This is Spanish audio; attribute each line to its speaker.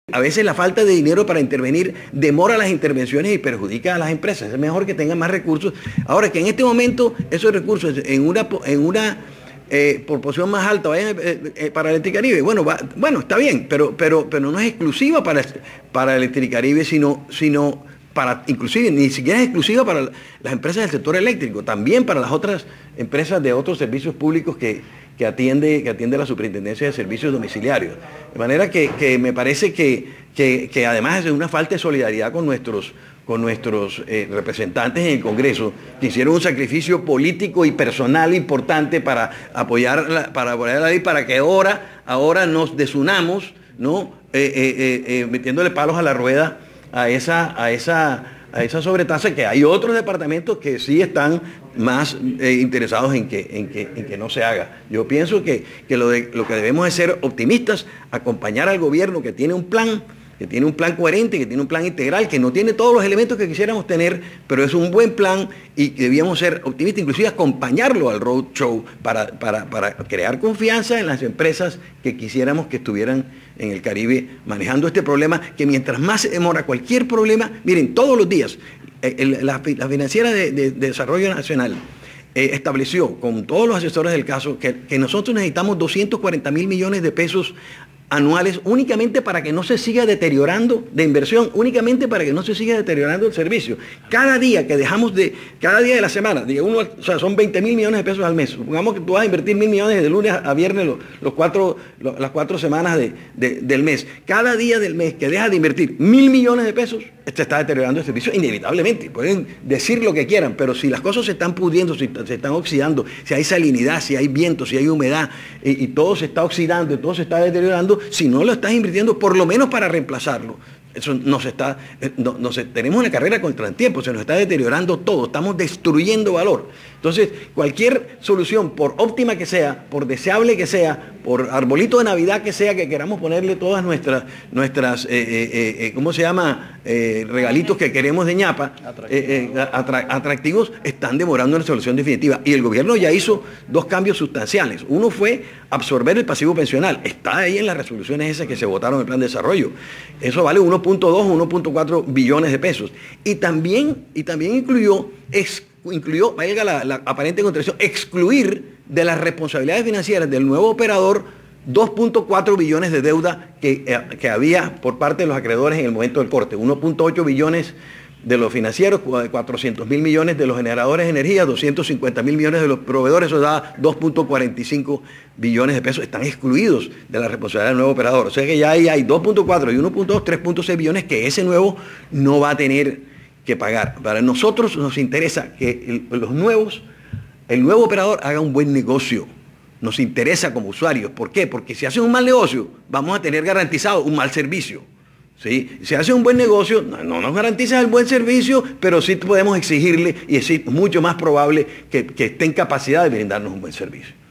Speaker 1: A veces la falta de dinero para intervenir demora las intervenciones y perjudica a las empresas. Es mejor que tengan más recursos. Ahora que en este momento esos recursos en una proporción más alta vayan para Electricaribe, bueno, está bien, pero no es exclusiva para Electricaribe, sino para, inclusive, ni siquiera es exclusiva para las empresas del sector eléctrico, también para las otras empresas de otros servicios públicos que atiende la Superintendencia de Servicios Domiciliarios. De manera que me parece que además es una falta de solidaridad con nuestros representantes en el Congreso, que hicieron un sacrificio político y personal importante para apoyar la ley, para que ahora nos desunamos, ¿no? Metiéndole palos a la rueda a esa sobretasa, que hay otros departamentos que sí están más interesados en que no se haga. Yo pienso que lo que debemos es ser optimistas, acompañar al gobierno que tiene un plan coherente, que tiene un plan integral, que no tiene todos los elementos que quisiéramos tener, pero es un buen plan y debíamos ser optimistas, inclusive acompañarlo al roadshow para crear confianza en las empresas que quisiéramos que estuvieran en el Caribe manejando este problema, que mientras más se demora cualquier problema, miren, todos los días, la Financiera de Desarrollo Nacional estableció con todos los asesores del caso que nosotros necesitamos 240.000 millones de pesos anuales únicamente para que no se siga deteriorando, de inversión, únicamente para que no se siga deteriorando el servicio. Cada día que dejamos cada día de la semana, son 20.000 millones de pesos al mes. Supongamos que tú vas a invertir 1.000 millones de lunes a viernes las 4 semanas del mes. Cada día del mes que dejas de invertir 1.000 millones de pesos, se está deteriorando el servicio inevitablemente. Pueden decir lo que quieran, pero si las cosas se están pudriendo, si se están oxidando, si hay salinidad, si hay viento, si hay humedad, y todo se está oxidando y todo se está deteriorando, si no lo estás invirtiendo, por lo menos para reemplazarlo. Eso tenemos una carrera contra el tiempo, se nos está deteriorando todo, estamos destruyendo valor. Entonces, cualquier solución, por óptima que sea, por deseable que sea, por arbolito de Navidad que sea, que queramos ponerle todas nuestras ¿cómo se llama? Regalitos que queremos de ñapa, atractivos, están demorando una solución definitiva. Y el gobierno ya hizo 2 cambios sustanciales. Uno fue absorber el pasivo pensional. Está ahí en las resoluciones esas que se votaron en el plan de desarrollo. Eso vale 1.2 o 1.4 billones de pesos. Y también incluyó, valga la aparente contradicción, excluir de las responsabilidades financieras del nuevo operador 2.4 billones de deuda que había por parte de los acreedores en el momento del corte. 1.8 billones de los financieros, 400.000 millones de los generadores de energía, 250.000 millones de los proveedores, eso da 2.45 billones de pesos, están excluidos de la responsabilidad del nuevo operador. O sea que ya ahí hay 2.4 y 1.2, 3.6 billones que ese nuevo no va a tener que pagar. Para nosotros nos interesa que el nuevo operador haga un buen negocio. Nos interesa como usuarios. ¿Por qué? Porque si hace un mal negocio, vamos a tener garantizado un mal servicio. ¿Sí? Si hace un buen negocio, no nos garantiza el buen servicio, pero sí podemos exigirle y es mucho más probable que esté en capacidad de brindarnos un buen servicio.